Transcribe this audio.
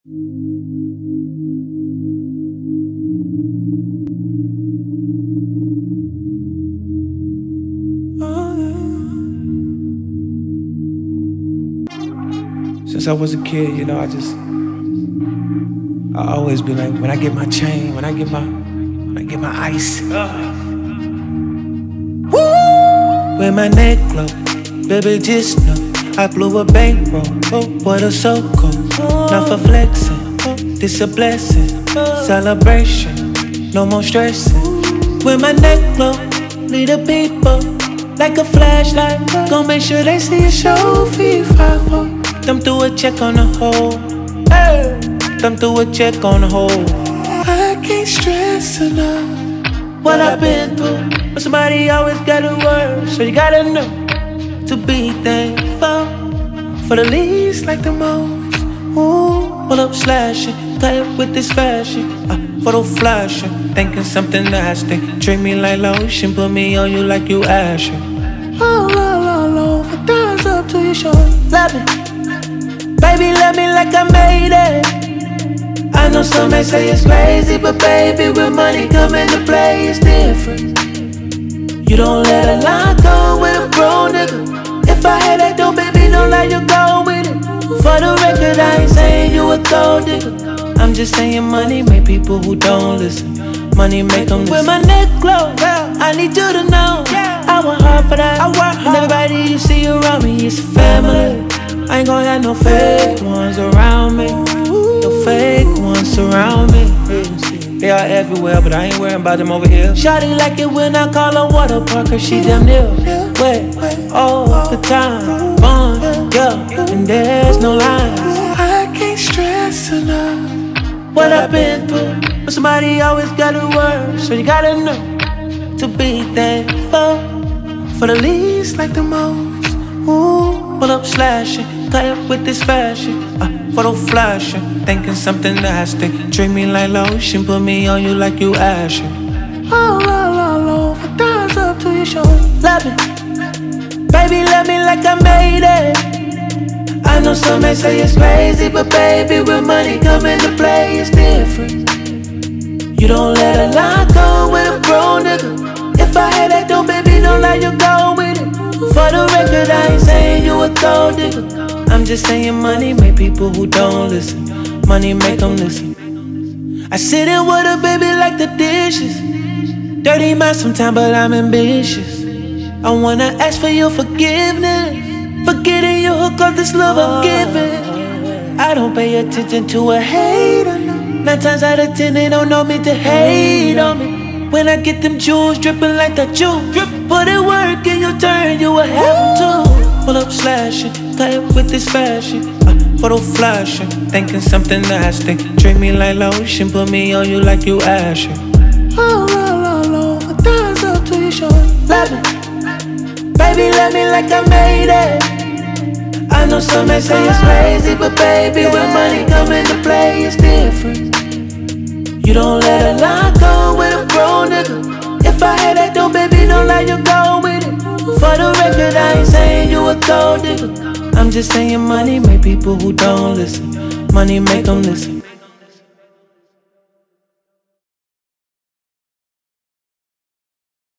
Since I was a kid, you know, I always be like, when I get my chain, when I get my ice, wear my neck glow, baby, just know I blew a bankroll. Oh, what a so cool, not for flexing, this a blessing, celebration, no more stressing. Wear my neck glow, lead the people like a flashlight, gon' make sure they see a show for you, 5-4. Thumb through a check on the hole, hey. Thumb through a check on the hole. I can't stress enough what I've been through, but somebody always gotta work, so you gotta know to be thankful for the least like the most. Ooh, pull up slashing, play it with this fashion, photo flashing, thinking something nasty. Treat me like lotion, put me on you like you ashen. Oh, low, for thumbs up to your shoulder. Love me, baby, love me like I made it. I know some may say it's crazy, but baby, when money come into play, it's different. You don't let a line go with a bro, nigga. If I had that dough, baby, don't let you go with it. For the record, I ain't saying you a gold digger. I'm just saying money make people who don't listen. Money make them listen. With my neck glow, I need you to know I work hard for that. And everybody you see around me is family. I ain't gon' have no fake ones around me. No fake ones surround me. They are everywhere, but I ain't worrying about them over here. Shawty like it when I call her water park, cause she damn near wet all the time. Fun, yeah, and there's no lines. I can't stress enough what I've been through, but somebody always gotta work, so you gotta know to be thankful for the least like the most. Ooh, pull up slashing, play up with this fashion, photo flashing, thinking something nasty. Treat me like lotion, put me on you like you ashen. Oh, low, for thumbs up to your shoulder. Love me, baby, love me like I made it. I know some may say it's crazy, but baby, when money come into play, it's different. You don't let a line go with a bro, nigga. If I had that dough, baby, don't let you go with it. For the record, I ain't saying you a gold digger. I'm just saying money make people who don't listen. Money make them listen. I sit in with a baby like the dishes. Dirty mind sometimes, but I'm ambitious. I wanna ask for your forgiveness for getting you hooked up this love I'm giving. I don't pay attention to a hater. 9 times out of 10 they don't know me to hate on me. When I get them jewels dripping like that juice, put in work in your turn, you will have to. Pull up slashing, play it with this fashion, photo flashing, thinking something nasty. Treat me like lotion, put me on you like you ashen. Oh, low, for thumbs up to your shoulder. Love me, baby, love me like I made it. I know some may say it's crazy, but baby, when money come into play, it's different. You don't let a line go with a bro, nigga. If I had that dough, baby, don't let you go with it. For the record, I ain't saying you a gold digger. I'm just saying money make people who don't listen. Money make them listen.